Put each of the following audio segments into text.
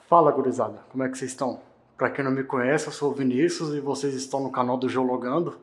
Fala, gurizada, como é que vocês estão? Para quem não me conhece, eu sou o Vinícius e vocês estão no canal do Geologando.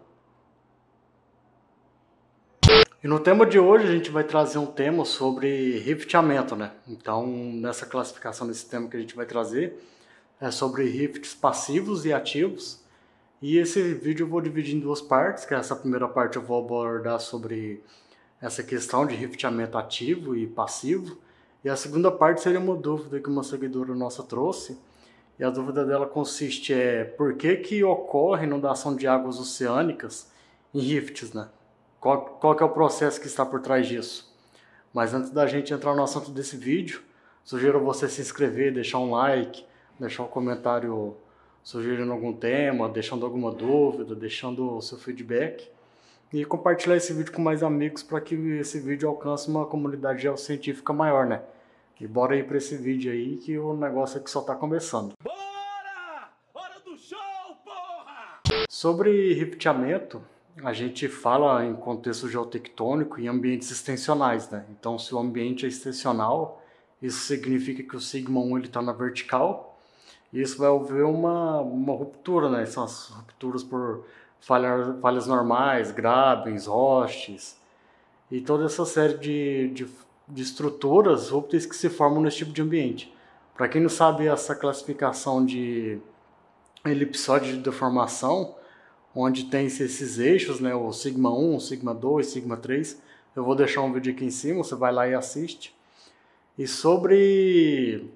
E no tema de hoje a gente vai trazer um tema sobre rifteamento, né? Então, nessa classificação desse tema que a gente vai trazer é sobre rifts passivos e ativos. E esse vídeo eu vou dividir em duas partes, que essa primeira parte eu vou abordar sobre essa questão de rifteamento ativo e passivo. E a segunda parte seria uma dúvida que uma seguidora nossa trouxe. E a dúvida dela consiste por que ocorre inundação de águas oceânicas em rifts, né? Qual que é o processo que está por trás disso? Mas antes da gente entrar no assunto desse vídeo, sugiro você se inscrever, deixar um like, deixar um comentário sugerindo algum tema, deixando alguma dúvida, deixando o seu feedback e compartilhar esse vídeo com mais amigos para que esse vídeo alcance uma comunidade geocientífica maior, né? E bora aí para esse vídeo aí que o negócio aqui só está começando. Bora! Hora do show, porra! Sobre rifteamento, a gente fala em contexto geotectônico e ambientes extensionais, né? Então, se o ambiente é extensional, isso significa que o sigma 1 está na vertical, e isso vai haver uma ruptura, né? São as rupturas por falhas normais, grabens, rostes, e toda essa série de estruturas rúpteis que se formam nesse tipo de ambiente. Para quem não sabe essa classificação de elipsóide de deformação, onde tem esses eixos, né, o sigma 1, o sigma 2, sigma 3, eu vou deixar um vídeo aqui em cima, você vai lá e assiste. E sobre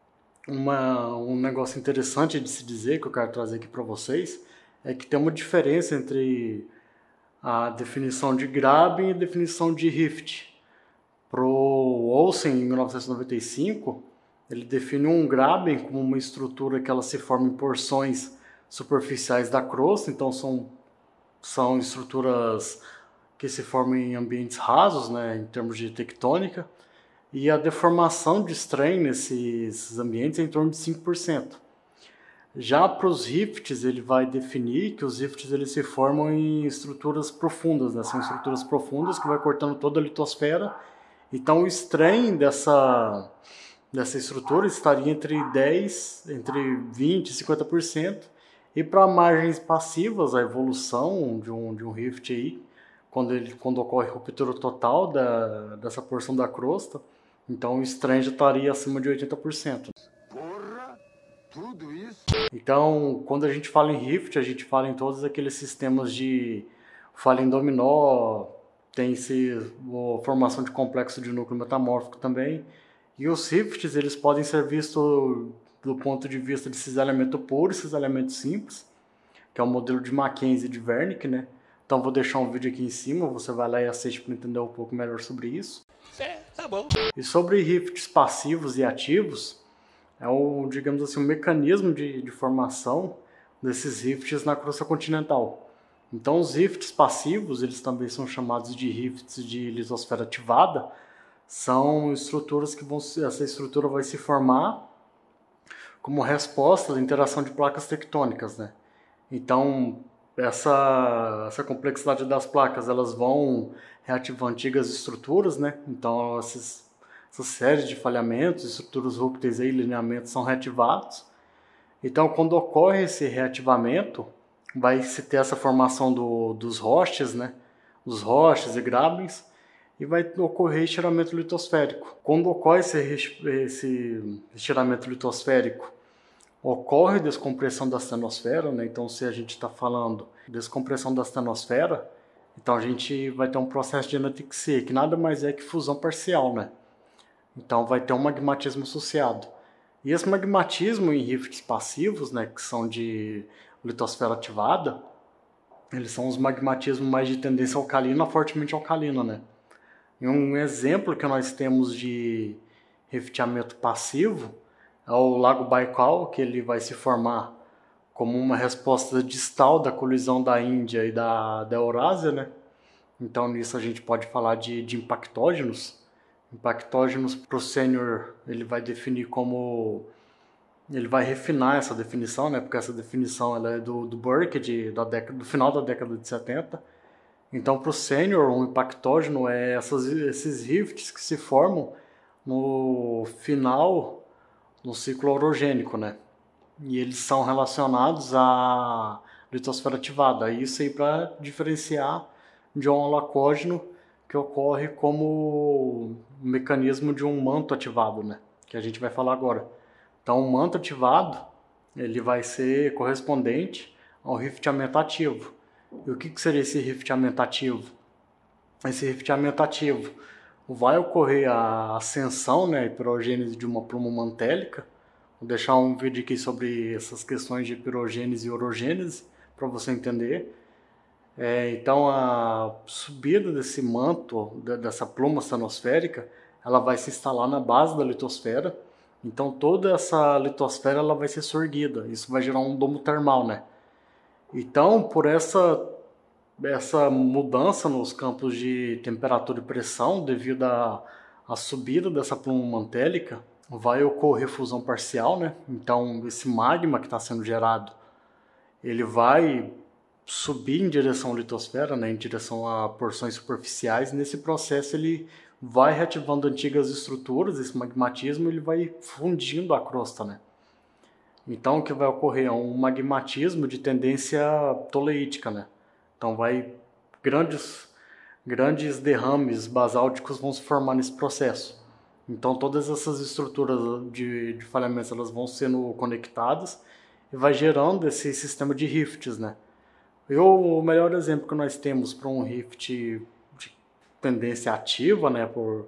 um negócio interessante de se dizer, que eu quero trazer aqui para vocês, é que tem uma diferença entre a definição de graben e a definição de rift. Pro Olsen, em 1995, ele define um graben como uma estrutura que ela se forma em porções superficiais da crosta, então são estruturas que se formam em ambientes rasos, né, em termos de tectônica, e a deformação de strain nesses ambientes é em torno de 5%. Já para os rifts, ele vai definir que os rifts eles se formam em estruturas profundas, né? São estruturas profundas que vai cortando toda a litosfera. Então o strain dessa estrutura estaria entre 20% e 50%. E para margens passivas, a evolução de um rift aí, quando ocorre ruptura total dessa porção da crosta, então o strain já estaria acima de 80%. Porra! Tudo isso? Então, quando a gente fala em rift, a gente fala em todos aqueles sistemas de falha em dominó, tem-se a formação de complexo de núcleo metamórfico também. E os rifts, eles podem ser vistos do ponto de vista de cisalhamento puro e cisalhamento simples, que é o modelo de Mackenzie e de Wernicke, né? Então vou deixar um vídeo aqui em cima, você vai lá e assiste para entender um pouco melhor sobre isso. Tá bom. E sobre rifts passivos e ativos, digamos assim, um mecanismo de formação desses rifts na crosta continental. Então, os rifts passivos, eles também são chamados de rifts de litosfera ativada, são estruturas essa estrutura vai se formar como resposta da interação de placas tectônicas, né? Então, essa complexidade das placas, elas vão reativar antigas estruturas, né? Então, essa série de falhamentos, estruturas rúpteis e lineamentos são reativados. Então, quando ocorre esse reativamento, vai se ter essa formação dos rostes, né? Dos rostes e grabens, e vai ocorrer estiramento litosférico. Quando ocorre esse estiramento litosférico, ocorre descompressão da astenosfera, né? Então, se a gente está falando descompressão da astenosfera, então a gente vai ter um processo de anatixia, que nada mais é que fusão parcial, né? Então vai ter um magmatismo associado. E esse magmatismo em rifts passivos, né, que são de litosfera ativada, eles são os magmatismos mais de tendência alcalina, fortemente alcalina, né? E um exemplo que nós temos de rifteamento passivo é o Lago Baikal, que ele vai se formar como uma resposta distal da colisão da Índia e da Eurásia, né? Então nisso a gente pode falar de impactógenos. Impactógenos para o sênior, ele vai definir como... Ele vai refinar essa definição, né? Porque essa definição ela é do Burke, do final da década de 70. Então, para o sênior, um impactógeno é esses rifts que se formam no final no ciclo orogênico, né? E eles são relacionados à litosfera ativada. Isso aí para diferenciar de um holacógeno que ocorre como um mecanismo de um manto ativado, né? Que a gente vai falar agora. Então, o manto ativado, ele vai ser correspondente ao rifteamento ativo. E o que seria esse rifteamento ativo? Esse rifteamento ativo vai ocorrer a ascensão, né, a pirogênese de uma pluma mantélica. Vou deixar um vídeo aqui sobre essas questões de pirogênese e orogênese, para você entender. Então, a subida desse manto, dessa pluma asthenosférica, ela vai se instalar na base da litosfera. Então, toda essa litosfera ela vai ser surguida. Isso vai gerar um domo termal, né? Então, por essa mudança nos campos de temperatura e pressão, devido à subida dessa pluma mantélica, vai ocorrer fusão parcial, né? Então, esse magma que está sendo gerado, ele vai subir em direção à litosfera, né? Em direção a porções superficiais. Nesse processo, ele vai reativando antigas estruturas, esse magmatismo, ele vai fundindo a crosta, né? Então, o que vai ocorrer é um magmatismo de tendência toleítica, né? Então, grandes derrames basálticos vão se formar nesse processo. Então, todas essas estruturas de falhamentos elas vão sendo conectadas e vai gerando esse sistema de rifts, né? E o melhor exemplo que nós temos para um rift de tendência ativa, né, por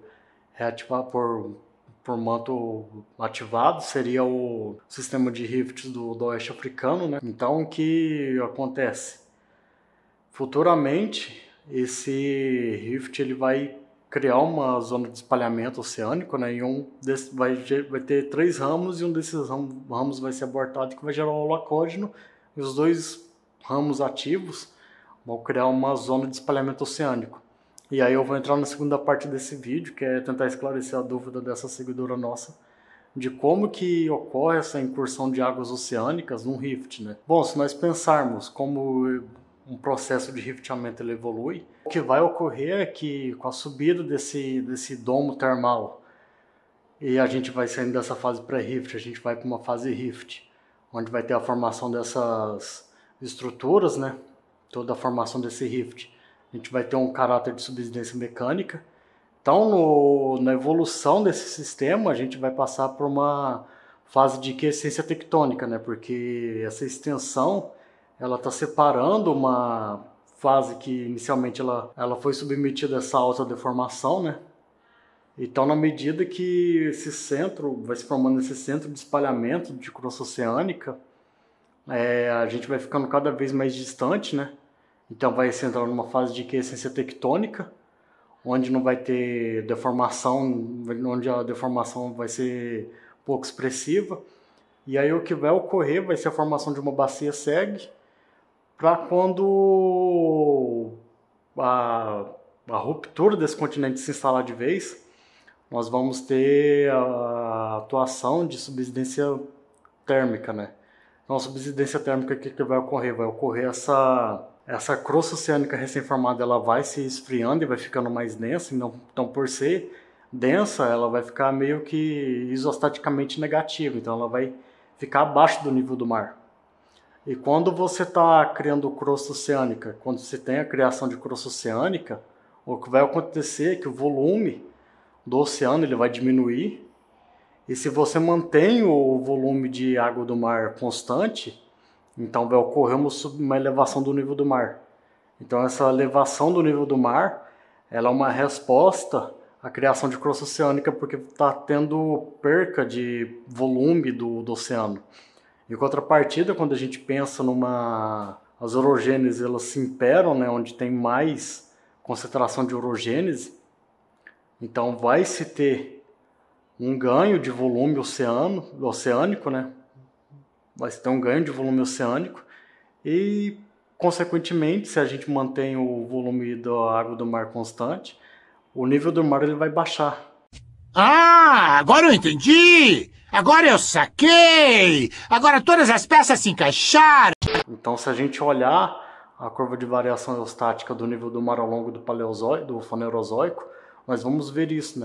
manto ativado, seria o sistema de rifts do oeste africano, né? Então, o que acontece? Futuramente, esse rift ele vai criar uma zona de espalhamento oceânico, né? E vai ter 3 ramos, e um desses ramos vai ser abortado, que vai gerar um holacógeno, e os 2 ramos ativos vão criar uma zona de espalhamento oceânico. E aí eu vou entrar na segunda parte desse vídeo, que é tentar esclarecer a dúvida dessa seguidora nossa, de como que ocorre essa incursão de águas oceânicas num rift, né? Bom, se nós pensarmos como um processo de rifteamento ele evolui, o que vai ocorrer é que com a subida desse domo termal, e a gente vai saindo dessa fase pré-rift, a gente vai para uma fase rift, onde vai ter a formação dessas estruturas, né? Toda a formação desse rift. A gente vai ter um caráter de subsidência mecânica. Então, na evolução desse sistema, a gente vai passar por uma fase de quiescência tectônica, né? Porque essa extensão ela está separando uma fase que inicialmente ela foi submetida a essa alta deformação, né? Então, na medida que esse centro vai se formando esse centro de espalhamento de crosta oceânica, a gente vai ficando cada vez mais distante, né? Então vai se entrar numa fase de quiescência tectônica, onde não vai ter deformação, onde a deformação vai ser pouco expressiva. E aí o que vai ocorrer vai ser a formação de uma bacia SEG, para quando a ruptura desse continente se instalar de vez, nós vamos ter a atuação de subsidência térmica, né? Então, a subsidência térmica, o que vai ocorrer? Vai ocorrer essa crosta oceânica recém-formada, ela vai se esfriando e vai ficando mais densa. Então, por ser densa, ela vai ficar meio que isostaticamente negativa. Então, ela vai ficar abaixo do nível do mar. E quando você está criando crosta oceânica, quando você tem a criação de crosta oceânica, o que vai acontecer é que o volume do oceano ele vai diminuir. E se você mantém o volume de água do mar constante, então vai ocorrer uma elevação do nível do mar. Então essa elevação do nível do mar, ela é uma resposta à criação de crosta oceânica, porque está tendo perca de volume do oceano. Em contrapartida, quando a gente pensa as orogêneses, elas se imperam, né, onde tem mais concentração de orogênese, então vai se ter um ganho de volume oceânico, né? Vai se ter um ganho de volume oceânico e, consequentemente, se a gente mantém o volume da água do mar constante, o nível do mar ele vai baixar. Ah, agora eu entendi! Agora eu saquei! Agora todas as peças se encaixaram! Então, se a gente olhar a curva de variação eostática do nível do mar ao longo do Fanerozoico, nós vamos ver isso, né?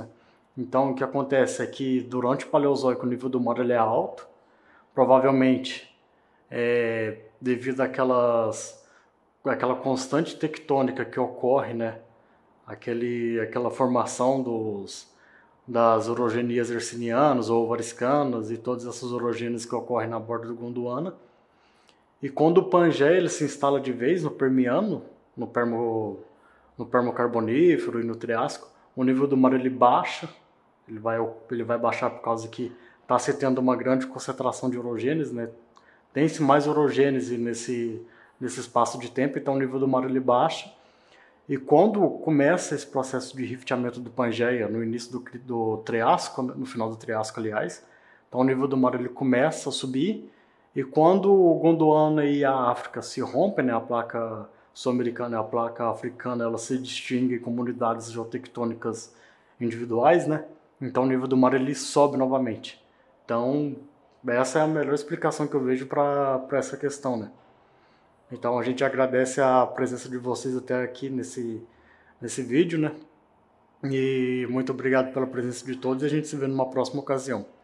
Então, o que acontece é que durante o Paleozoico o nível do mar ele é alto, provavelmente devido àquela constante tectônica que ocorre, né? Aquela formação das orogenias hercinianas ou variscanas e todas essas orogênias que ocorrem na borda do Gondwana. E quando o Pangeia ele se instala de vez no Permiano, no Permocarbonífero e no Triássico, o nível do mar ele baixa, ele vai baixar por causa que está se tendo uma grande concentração de orogêneses, né? Tem-se mais orogênese nesse espaço de tempo, então o nível do mar ele baixa. E quando começa esse processo de rifteamento do Pangeia, no início do Triássico, no final do Triássico, aliás, então o nível do mar ele começa a subir, e quando o Gondwana e a África se rompem, né, a placa sul-americana e a placa africana, ela se distingue como unidades geotectônicas individuais, né? Então o nível do mar ele sobe novamente. Então essa é a melhor explicação que eu vejo para essa questão, né? Então a gente agradece a presença de vocês até aqui nesse vídeo, né? E muito obrigado pela presença de todos e a gente se vê numa próxima ocasião.